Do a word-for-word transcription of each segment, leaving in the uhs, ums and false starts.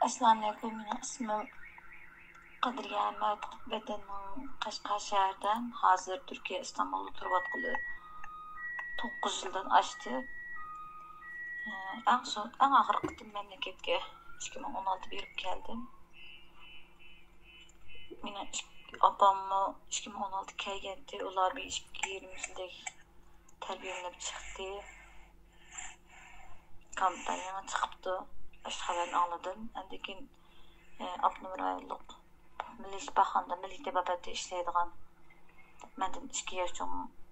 Assalamu alaykum. Mening ismim Qadriya Ahmad. Vatanim Qashqadaryodan. Hozir Turkiya Istanbulda turibotqili to'qqiz yildan oshdi. Eng son, eng oxirgi qitim mamlakatga ikki ming o'n olti berib keldim. Mening opamni ikki ming o'n olti kelgandi. Ular bir ikki yarim yillik tarbiyalanib chiqdi. Kampaniyaga chiqibdi. Ash xabarni oldim. Lekin Abnur aylık Milli İstihbaratda Milli Tebabatda işleydigan menden ikki yaşım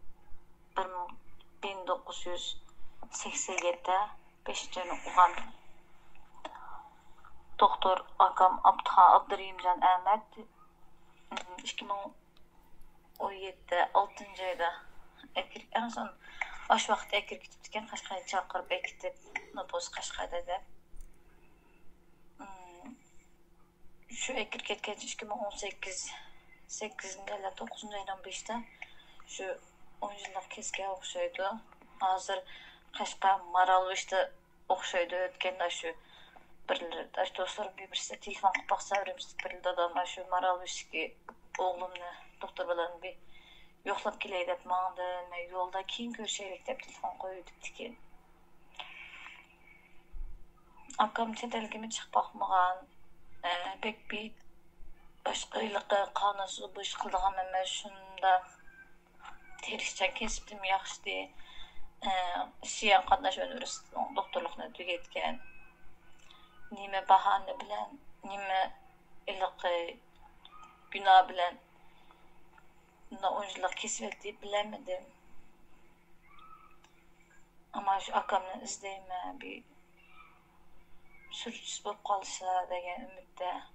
bin dokuz yüz seksen yedide beshinchi o'qigan doktor akam Abdha Abdurrahimjon Ahmad ikki ming o'n yetti oltinchi oyda en son osh vaqtda akir ketib ekan Qashqarga chaqirib bekitib nopos Qashqarda şu ekir ketken ikki ming o'n sakkiz sakkizinchi yil to'qqizinchi oydan beshda şu o'n yillik kesga o'xshaydi. Hozir Qashqa Maralvishda o'xshaydi o'tganda shu birlar do'stlarim birisi telefon qilib baqsaveramiz bir dadamlar shu Maralvishdagi o'g'limni doktor bilan bir yo'qlab kelay deb mangdi. Men yo'lda keyin ko'rishaylik deb telefon qo'yib ekan. Akam chet elga chiqib boqmagan. Pek bir boshqalıqqa qanunsuz bu ish qildigan emas. Shunda terishchan kesibdim yaxshi. Siyan qatnash universitetining doktorlikni tugatgan. Nima bahona bilan, nima iliqi gunoh bilan bundan o'n yillik kesib deb bilamadim. Ammo shu akamni izlayman bir sürücüsü bo'lib qolsa degan umidda.